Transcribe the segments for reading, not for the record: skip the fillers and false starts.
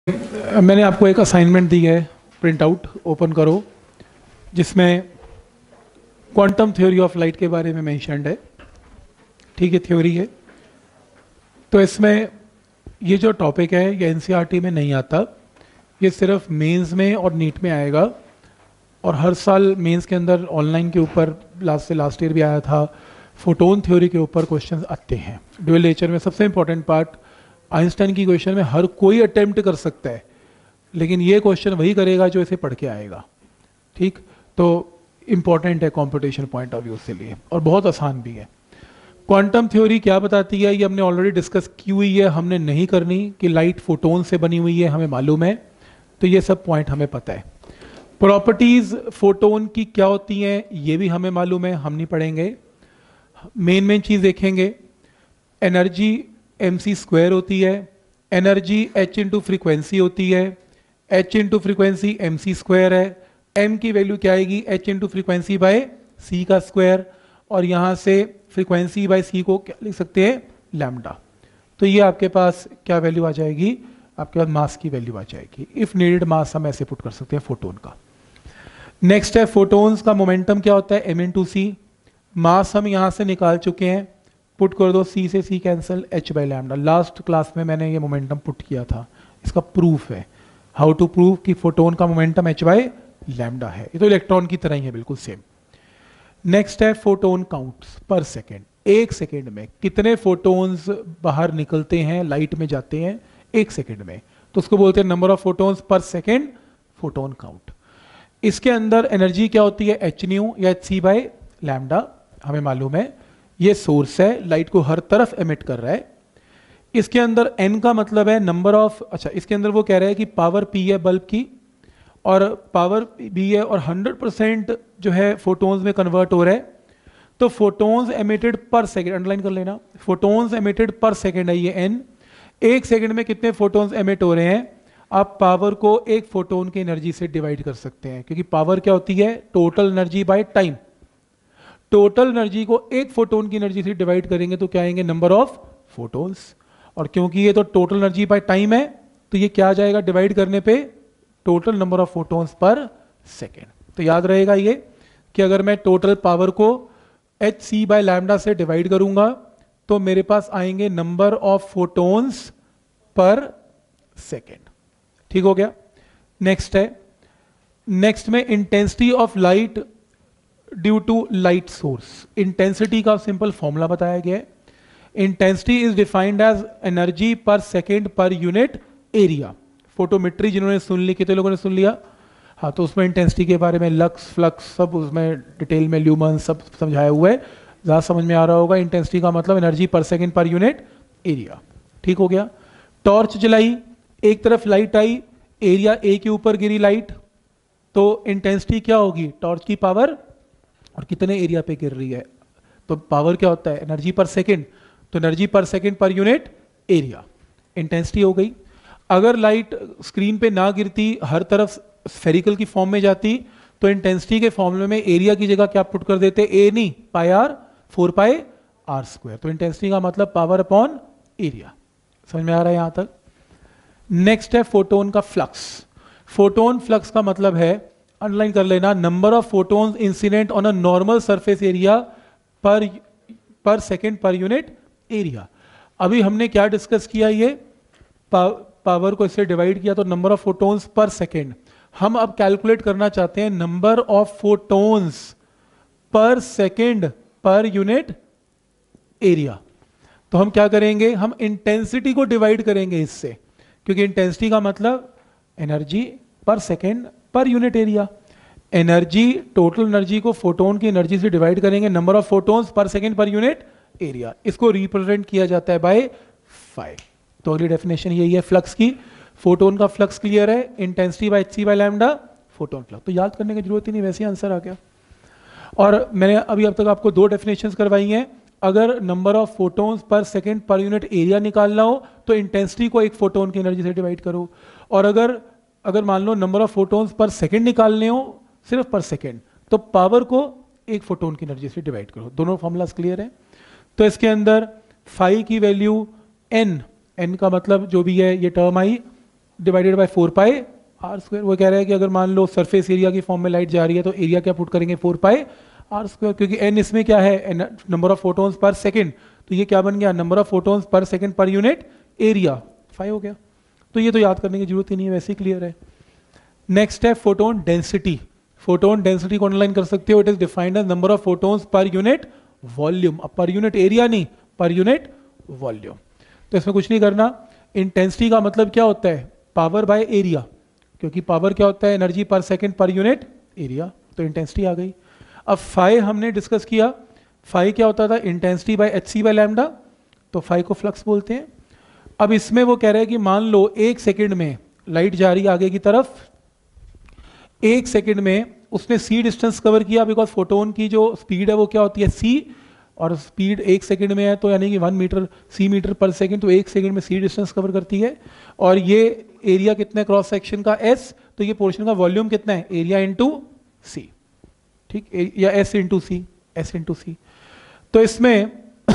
मैंने आपको एक असाइनमेंट दी है, प्रिंट आउट ओपन करो, जिसमें क्वांटम थ्योरी ऑफ लाइट के बारे में मेंशन्ड है। ठीक है, थ्योरी है। तो इसमें ये जो टॉपिक है ये एनसीईआरटी में नहीं आता, ये सिर्फ मेंस में और नीट में आएगा। और हर साल मेंस के अंदर ऑनलाइन के ऊपर लास्ट ईयर भी आया था, फोटोन थ्योरी के ऊपर क्वेश्चंस आते हैं। ड्यूअल नेचर में सबसे इंपॉर्टेंट पार्ट, आइंस्टाइन की क्वेश्चन में हर कोई अटेम्प्ट कर सकता है, लेकिन ये क्वेश्चन वही करेगा जो इसे पढ़ के आएगा। ठीक, तो इंपॉर्टेंट है कंपटीशन पॉइंट ऑफ व्यू से लिए, और बहुत आसान भी है। क्वांटम थ्योरी क्या बताती है ये हमने ऑलरेडी डिस्कस की हुई है, हमने नहीं करनी कि लाइट फोटोन से बनी हुई है, हमें मालूम है, तो ये सब पॉइंट हमें पता है। प्रॉपर्टीज फोटोन की क्या होती हैं ये भी हमें मालूम है, हम नहीं पढ़ेंगे। मेन चीज देखेंगे, एनर्जी mc² होती है, एनर्जी h इंटू फ्रिक्वेंसी होती है, h इंटू फ्रिक्वेंसी mc² है, m की वैल्यू क्या आएगी h into frequency by c का स्क्वायर, और यहाँ से फ्रिक्वेंसी बाय c को क्या लिख सकते हैं, लैम्डा। तो ये आपके पास क्या वैल्यू आ जाएगी, आपके पास मास की वैल्यू आ जाएगी। इफ नीडेड मास हम ऐसे पुट कर सकते हैं फोटोन का। नेक्स्ट है फोटोन्स का मोमेंटम क्या होता है, m इंटू सी। मास हम यहाँ से निकाल चुके हैं, पुट कर दो, c से c cancel, h by lambda. Last class में मैंने ये मोमेंटम पुट किया था, इसका प्रूफ है, हाउ टू प्रूव कि फोटोन का मोमेंटम h बाई लैम्डा है। ये तो इलेक्ट्रॉन की तरह ही है, बिल्कुल सेम। नेक्स्ट है फोटोन काउंट्स पर सेकेंड, एक सेकेंड में कितने फोटोन्स बाहर निकलते हैं, लाइट में जाते हैं एक सेकेंड में, तो उसको बोलते हैं number of photons per second, photon count. इसके अंदर एनर्जी क्या होती है, एच न्यू या एच सी बाई लैम्डा, हमें मालूम है। ये सोर्स है, लाइट को हर तरफ एमिट कर रहा है। इसके अंदर n का मतलब है नंबर ऑफ, अच्छा इसके अंदर वो कह रहा है कि पावर p है बल्ब की, और पावर b है, और 100% जो है फोटोन्स में कन्वर्ट हो रहा है। तो photons emitted per second, underline कर लेना, फोटोन्स एमिटेड पर सेकेंड है ये n। एक सेकेंड में कितने फोटोन्स एमिट हो रहे हैं, आप पावर को एक फोटोन की एनर्जी से डिवाइड कर सकते हैं, क्योंकि पावर क्या होती है, total energy by time. Total energy को एक फोटोन की एनर्जी से डिवाइड करेंगे तो क्या आएंगे, नंबर ऑफ फोटोन्स। और क्योंकि ये तो टोटल एनर्जी बाय टाइम है, तो ये क्या आ जाएगा डिवाइड करने पे, total number of photons per second. तो याद रहेगा ये कि अगर मैं टोटल पावर को एच सी बाय लैम्डा से डिवाइड करूंगा तो मेरे पास आएंगे number of photons per second. ठीक हो गया। नेक्स्ट है, नेक्स्ट में intensity of light due to light source. Intensity का सिंपल फॉर्मूला बताया गया है, intensity is defined as energy per second per unit area. Photometry जिन्होंने सुन ली, कितने लोगों ने सुन लिया, हाँ, तो उसमें इंटेंसिटी के बारे में लक्स फ्लक्स सब उसमें डिटेल में ल्यूमन सब समझाया हुआ है, ज़्यादा समझ में आ रहा होगा। इंटेंसिटी का मतलब energy per second per unit area. ठीक हो गया। टॉर्च जलाई, एक तरफ लाइट आई, एरिया ए के ऊपर गिरी लाइट, तो इंटेंसिटी क्या होगी, टॉर्च की पावर, और कितने एरिया पे गिर रही है, तो पावर क्या होता है, एनर्जी पर सेकेंड, तो energy per second per unit area, intensity हो गई। अगर लाइट स्क्रीन पे ना गिरती, हर तरफ स्फेरिकल की फॉर्म में जाती, तो इंटेंसिटी के फॉर्मूले में एरिया की जगह क्या पुट कर देते, ए नहीं, pi R, 4 pi R square. तो इंटेंसिटी का मतलब पावर अपॉन एरिया। समझ में आ रहा है यहां तक। नेक्स्ट है फोटोन का फ्लक्स। फोटोन फ्लक्स का मतलब है, अंडरलाइन कर लेना, number of photons incident on a normal surface area per second per unit area. अभी हमने क्या डिस्कस किया, ये पावर को इससे डिवाइड किया तो number of photons per second. हम अब कैलकुलेट करना चाहते हैं number of photons per second per unit area. तो हम क्या करेंगे, हम इंटेंसिटी को डिवाइड करेंगे इससे, क्योंकि इंटेंसिटी का मतलब energy per second per unit area. Energy, total energy को फोटोन की एनर्जी से डिवाइड करेंगे, number of photons per second per unit area. इसको रिप्रेजेंट किया जाता है बाय 5। तो अगली डेफिनेशन यही है फ्लक्स की। फोटोन का फ्लक्स क्लियर है, intensity by H C by lambda, photon flux. तो याद करने की जरूरत ही नहीं, वैसे ही आंसर आ गया। और मैंने अभी अब तक आपको 2 डेफिनेशंस करवाई हैं। अगर number of photons per second per unit area निकालना हो तो इंटेंसिटी को एक फोटोन की एनर्जी से डिवाइड करो, और अगर मान लो number of photons per second निकालने हो, सिर्फ पर सेकेंड, तो पावर को एक फोटोन की एनर्जी से डिवाइड करो। दोनों फॉर्मूलाज क्लियर है। तो इसके अंदर फाई की वैल्यू n का मतलब जो भी है ये term I, divided by 4 pi R square. वो कह रहा है कि अगर मान लो सरफेस एरिया की फॉर्म में लाइट जा रही है तो एरिया क्या पुट करेंगे 4 पाई आर स्क्वायर, क्योंकि एन इसमें क्या है number of photons per second, तो ये क्या बन गया number of photons per second per unit area 5 हो गया। तो ये तो याद करने की जरूरत ही नहीं है, वैसे ही क्लियर है। नेक्स्ट है फोटोन डेंसिटी। फोटोन डेंसिटी को अंडरलाइन कर सकते हो, it is defined as number of photons per unit volume. अब पर यूनिट एरिया नहीं, पर यूनिट वॉल्यूम। तो इसमें कुछ नहीं करना। इंटेंसिटी का मतलब क्या होता है पावर बाय एरिया, क्योंकि पावर क्या होता है energy per second per unit area, तो इंटेंसिटी आ गई। अब फाई हमने डिस्कस किया, फाई क्या होता था intensity by H C by lambda, तो फाई को फ्लक्स बोलते हैं। अब इसमें वो कह रहे हैं कि मान लो 1 सेकंड में लाइट जा रही है आगे की तरफ, 1 सेकंड में उसने सी डिस्टेंस कवर किया, बिकॉज फोटोन की जो स्पीड है वो क्या होती है सी, और स्पीड 1 सेकंड में है तो यानी कि 1 metre C metre per second, तो 1 सेकंड में सी डिस्टेंस कवर करती है। और ये एरिया कितना है क्रॉस सेक्शन का एस, तो ये पोर्शन का वॉल्यूम कितना है एरिया इंटू सी, ठीक, या S into C, S into C. तो इसमें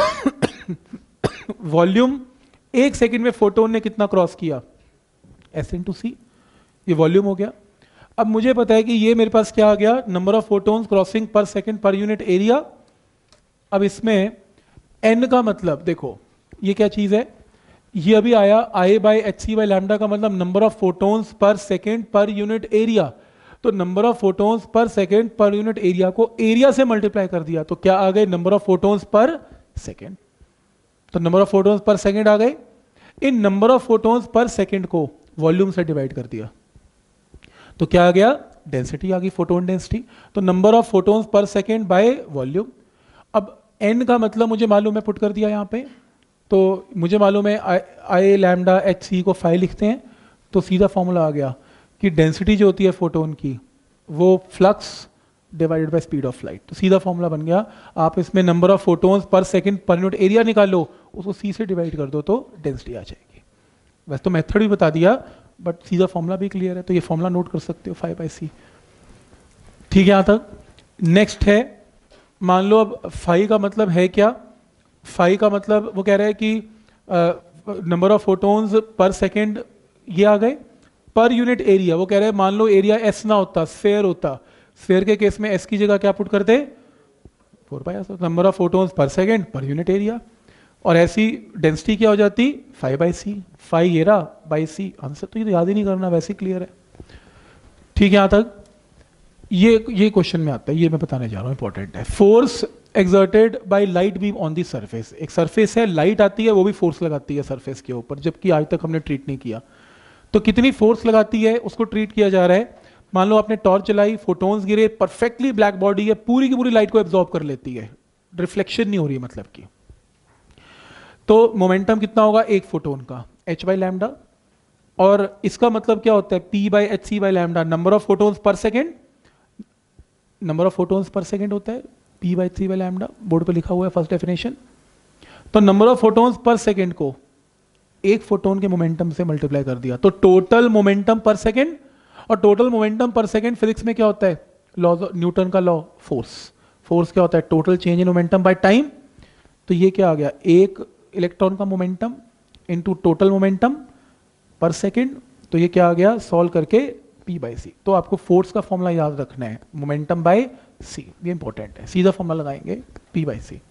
वॉल्यूम 1 सेकंड में फोटोन ने कितना क्रॉस किया एस इंटू सी, ये वॉल्यूम हो गया। अब मुझे पता है कि ये मेरे पास क्या आ गया number of photons crossing per second per unit area. अब इसमें n का मतलब देखो ये क्या चीज है, ये अभी आया I by H C by lambda का मतलब number of photons per second per unit area. तो number of photons per second per unit area को एरिया से मल्टीप्लाई कर दिया, तो क्या आ गए number of photons per second. तो number of photons per second आ गए। इन number of photons per second को वॉल्यूम से डिवाइड कर दिया, तो क्या आ गया डेंसिटी आ गई, फोटोन डेंसिटी। तो number of photons per second by volume. अब n का मतलब मुझे मालूम है, पुट कर दिया यहाँ पे, तो मुझे मालूम है आई लैम्डा एच सी को 5 लिखते हैं, तो सीधा फॉर्मूला आ गया कि डेंसिटी जो होती है फोटोन की वो flux divided by speed of light. तो सीधा फॉर्मूला बन गया। आप इसमें number of photons per second per unit area निकालो, उसको सी से डिवाइड कर दो तो डेंसिटी आ जाएगी। वैसे तो मेथड भी बता दिया, बट सीधा फॉर्मूला भी क्लियर है, तो ये फॉर्मूला नोट कर सकते हो 5/c। ठीक है यहाँ तक। नेक्स्ट है, मान लो अब फाई का मतलब है क्या, फाई का मतलब वो कह रहा है कि number of photons per second ये आ गए, पर यूनिट एरिया वो कह रहे हैं मान लो एरिया एस ना होता स्फेयर होता, स्फेयर के केस में एस की जगह क्या पुट करते 4 pi number of photons per second per unit area, और ऐसी डेंसिटी क्या हो जाती 5/c, 5 ये रहा बाई सी आंसर। तो ये तो याद ही नहीं करना, वैसे ही क्लियर है। ठीक है यहाँ तक। ये क्वेश्चन में आता है, ये मैं बताने जा रहा हूँ, इंपॉर्टेंट है। Force exerted by light beam on the surface. एक सरफेस है, लाइट आती है, वो भी फोर्स लगाती है सरफेस के ऊपर, जबकि आज तक हमने ट्रीट नहीं किया। तो कितनी फोर्स लगाती है उसको ट्रीट किया जा रहा है। मान लो आपने टॉर्च चलाई, फोटोन्स गिरे, परफेक्टली ब्लैक बॉडी है, पूरी की पूरी लाइट को एब्जॉर्ब कर लेती है, रिफ्लेक्शन नहीं हो रही है मतलब की। तो मोमेंटम कितना होगा एक फोटोन का h बाई लैम्डा, और इसका मतलब क्या होता है p by H C by lambda, number of photons per second, number of photons per second होता है p by H C by lambda, board पे लिखा हुआ है फर्स्ट डेफिनेशन। तो number of photons per second को एक फोटोन के मोमेंटम से मल्टीप्लाई कर दिया, तो टोटल मोमेंटम पर सेकेंड। और total momentum per second physics में क्या होता है, लॉ न्यूटन का लॉ, फोर्स। फोर्स क्या होता है total change in momentum by time. तो ये क्या आ गया, एक इलेक्ट्रॉन का momentum into total momentum per second, तो ये क्या आ गया सॉल्व करके p बाई सी। तो आपको फोर्स का फॉर्मूला याद रखना है, मोमेंटम बाय सी, ये इंपॉर्टेंट है। सीधा फॉर्मूला लगाएंगे p बाई सी।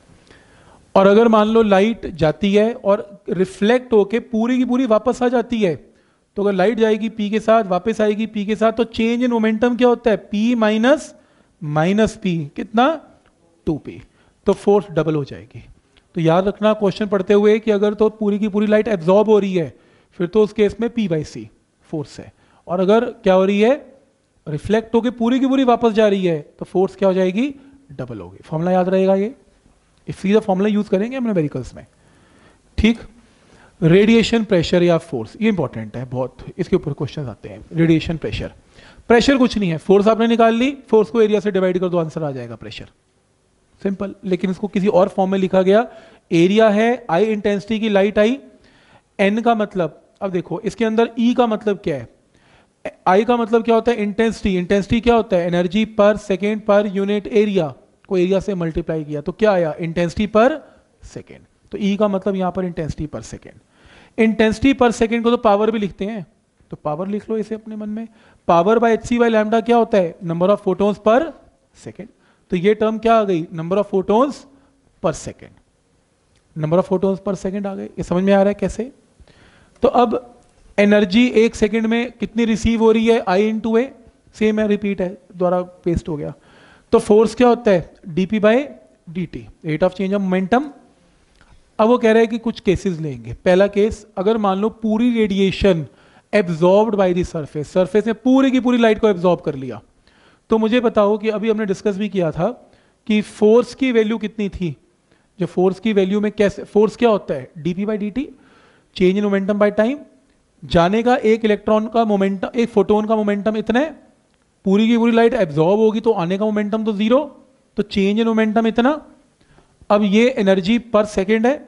और अगर मान लो लाइट जाती है और रिफ्लेक्ट होके पूरी की पूरी वापस आ जाती है, तो अगर लाइट जाएगी p के साथ, वापस आएगी p के साथ, तो चेंज इन मोमेंटम क्या होता है p माइनस p, कितना 2p, तो फोर्स डबल हो जाएगी। तो याद रखना क्वेश्चन पढ़ते हुए कि अगर तो पूरी की पूरी लाइट एब्जॉर्ब हो रही है, फिर तो उस केस में p बाई सी फोर्स है, और अगर क्या हो रही है रिफ्लेक्ट होके पूरी की पूरी वापस जा रही है, तो फोर्स क्या हो जाएगी डबल होगी। फॉर्मूला याद रहेगा ये, सीधा फॉर्मूला यूज करेंगे हमने न्यूमेरिकल्स में। ठीक, रेडिएशन प्रेशर या फोर्स, ये इंपॉर्टेंट है बहुत, इसके ऊपर क्वेश्चन आते हैं। रेडिएशन प्रेशर, प्रेशर कुछ नहीं है, फोर्स आपने निकाल ली, फोर्स को एरिया से डिवाइड कर दो, आंसर आ जाएगा प्रेशर, सिंपल। लेकिन इसको किसी और फॉर्म में लिखा गया, एरिया है, आई इंटेंसिटी की लाइट आई, एन का मतलब, अब देखो इसके अंदर ई का मतलब क्या है, आई का मतलब क्या होता है इंटेंसिटी, इंटेंसिटी क्या होता है energy per second per unit area को एरिया से मल्टीप्लाई किया, तो क्या आया इंटेंसिटी पर सेकेंड। तो ई का मतलब यहां पर इंटेंसिटी पर सेकेंड। इंटेंसिटी पर सेकेंड को तो पावर भी लिखते हैं, तो पावर लिख लो इसे अपने मन में। Power by H C by lambda क्या होता है? Number of photons per second. तो ये टर्म क्या आ गई? Number of photons per second. Number of photons per second आ गए। ये समझ में आ रहा है कैसे? तो अब एनर्जी एक सेकेंड में कितनी रिसीव हो रही है? आई इंटू ए, सेम है, रिपीट है, द्वारा पेस्ट हो गया। तो फोर्स क्या होता है? DP by D, rate of change of momentum. अब वो कह रहे हैं कि कुछ केसेस लेंगे। पहला केस, अगर मान लो पूरी radiation absorbed by the surface, surface ने पूरी की पूरी लाइट को एब्जॉर्ब कर लिया, तो मुझे बताओ कि अभी हमने डिस्कस भी किया था कि फोर्स की वैल्यू कितनी थी। जो फोर्स की वैल्यू में कैसे, फोर्स क्या होता है? DP by D T, change in momentum by time. जाने का एक इलेक्ट्रॉन का मोमेंटम, एक फोटोन का मोमेंटम इतना है, पूरी की पूरी लाइट एब्जॉर्ब होगी तो आने का मोमेंटम तो जीरो, तो चेंज इन मोमेंटम इतना। अब ये एनर्जी पर सेकेंड है,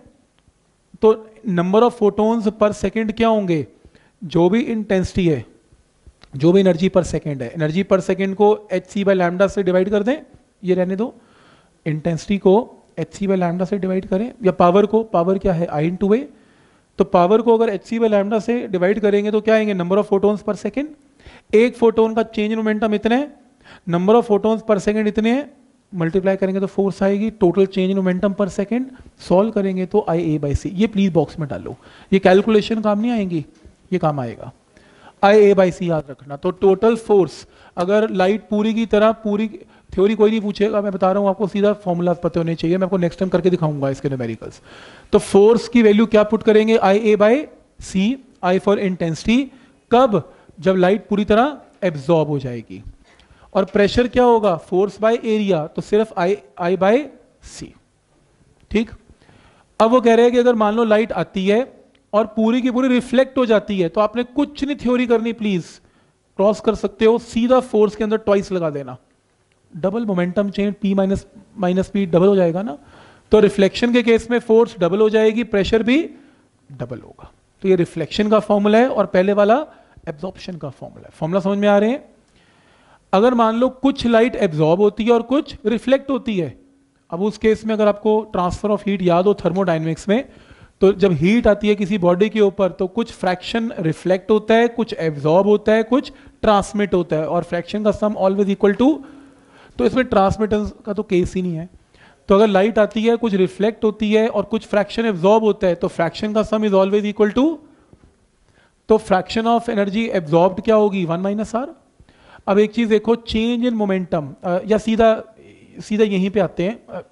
तो number of photons per second क्या होंगे? जो भी इंटेंसिटी है, जो भी एनर्जी पर सेकेंड है, एनर्जी पर सेकेंड को एच सी बाय लैम्डा से डिवाइड कर दें, ये रहने दो, इंटेंसिटी को एच सी बाय लैम्डा से डिवाइड करें, या पावर को, पावर क्या है? I into A. तो पावर को अगर एच सी बाय लैम्डा से डिवाइड करेंगे तो क्या आएंगे? Number of photons per second. एक फोटोन का चेंज इन मोमेंटम इतने है, number of photons per second इतने हैं, मल्टीप्लाई करेंगे तो फोर्स आएगी, total change in momentum per second, solve करेंगे तो आई ए बाई सी। ये प्लीज बॉक्स में डालो, ये कैलकुलेशन काम नहीं आएंगी, ये काम आएगा। आई ए बाई सी याद रखना। तो टोटल फोर्स, अगर लाइट पूरी की तरह, पूरी थ्योरी कोई नहीं पूछेगा, मैं बता रहा हूँ आपको, सीधा फॉर्मूला पता होने चाहिए, मैं आपको नेक्स्ट टाइम करके दिखाऊंगा इसके न्यूमेरिकल्स। तो फोर्स की वैल्यू क्या पुट करेंगे? I A by C, I for intensity, कब? जब लाइट पूरी तरह एब्जॉर्ब हो जाएगी। और प्रेशर क्या होगा? फोर्स बाय एरिया, तो सिर्फ आई बाय सी। ठीक। अब वो कह रहे हैं कि अगर मान लो लाइट आती है और पूरी की पूरी रिफ्लेक्ट हो जाती है, तो आपने कुछ नहीं थ्योरी करनी, प्लीज क्रॉस कर सकते हो, सीधा फोर्स के अंदर ट्वाइस लगा देना, double momentum change, P minus P double हो जाएगा ना। तो रिफ्लेक्शन के केस में फोर्स डबल हो जाएगी, प्रेशर भी डबल होगा। तो ये रिफ्लेक्शन का फॉर्मूला है और पहले वाला एब्जॉर्प्शन का फॉर्मूला है। फॉर्मूला समझ में आ रहे हैं? अगर मान लो कुछ लाइट एब्जॉर्ब होती है और कुछ रिफ्लेक्ट होती है, अब उस केस में अगर आपको ट्रांसफर ऑफ हीट याद हो थर्मोडायनेमिक्स में, तो जब हीट आती है किसी बॉडी के ऊपर तो कुछ फ्रैक्शन रिफ्लेक्ट होता है, कुछ एब्जॉर्ब होता है, कुछ ट्रांसमिट होता है, और फ्रैक्शन का सम ऑलवेज इक्वल टू। तो इसमें ट्रांसमिटेंस का तो केस ही नहीं है। तो अगर लाइट आती है, कुछ रिफ्लेक्ट होती है और कुछ फ्रैक्शन एब्जॉर्ब होता है, तो फ्रैक्शन का sum is always equal to. तो फ्रैक्शन ऑफ एनर्जी एब्जॉर्ब्ड क्या होगी? 1 माइनस आर। अब एक चीज देखो, चेंज इन मोमेंटम, या सीधा सीधा यहीं पे आते हैं,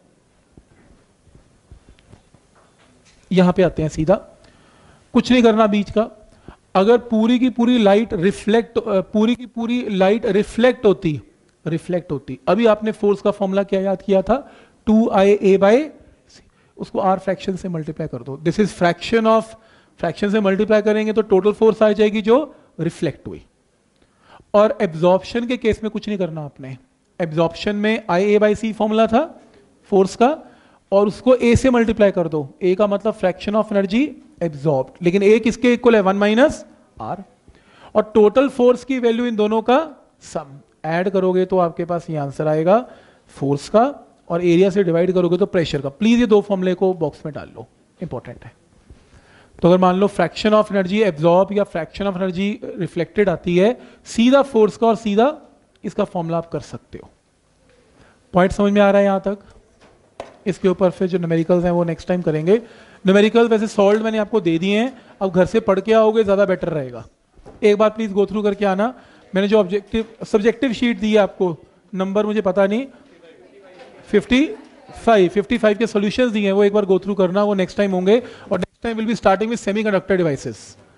यहां पे आते हैं सीधा, कुछ नहीं करना बीच का। अगर पूरी की पूरी लाइट रिफ्लेक्ट, पूरी की पूरी लाइट रिफ्लेक्ट होती, अभी आपने फोर्स का फॉर्मूला क्या याद किया था? 2IA बाय सी, उसको आर फ्रैक्शन से मल्टीप्लाई कर दो। This is fraction of, fraction से मल्टीप्लाई करेंगे तो टोटल फोर्स आ जाएगी जो रिफ्लेक्ट हुई। और एब्जॉर्प्शन के केस में कुछ नहीं करना आपने, एब्जॉर्प्शन में IA बाई सी फॉर्मूला था फोर्स का, और उसको ए से मल्टीप्लाई कर दो। ए का मतलब फ्रैक्शन ऑफ एनर्जी एब्जॉर्ब्ड, लेकिन ए किसके इक्वल है? 1 माइनस आर। और टोटल फोर्स की वैल्यू इन दोनों का सम, ऐड करोगे तो आपके पास ये आंसर आएगा फोर्स का, और एरिया से डिवाइड करोगे तो प्रेशर का। प्लीज ये दो फॉर्मूले को बॉक्स में डाल लो, इंपॉर्टेंट है। तो अगर मान लो फ्रैक्शन ऑफ एनर्जी एब्जॉर्ब या फ्रैक्शन ऑफ एनर्जी रिफ्लेक्टेड आती है, सीधा फोर्स का और सीधा इसका फॉर्मूला आप कर सकते हो। पॉइंट समझ में आ रहा है यहां तक? इसके ऊपर फिर जो न्यूमेरिकल्स हैं वो नेक्स्ट टाइम करेंगे। न्यूमेरिकल्स वैसे सॉल्व मैंने आपको दे दिए हैं, अब घर से पढ़ के आओगे ज़्यादा बेटर रहेगा। एक बार प्लीज़ गो थ्रू करके आना। मैंने जो ऑब्जेक्टिव सब्जेक्टिव शीट दी है आपको, नंबर मुझे पता नहीं, 55 के सॉल्यूशंस दिए हैं, वो एक बार गो थ्रू करना, वो नेक्स्ट टाइम होंगे। और next time will be starting with semiconductor devices.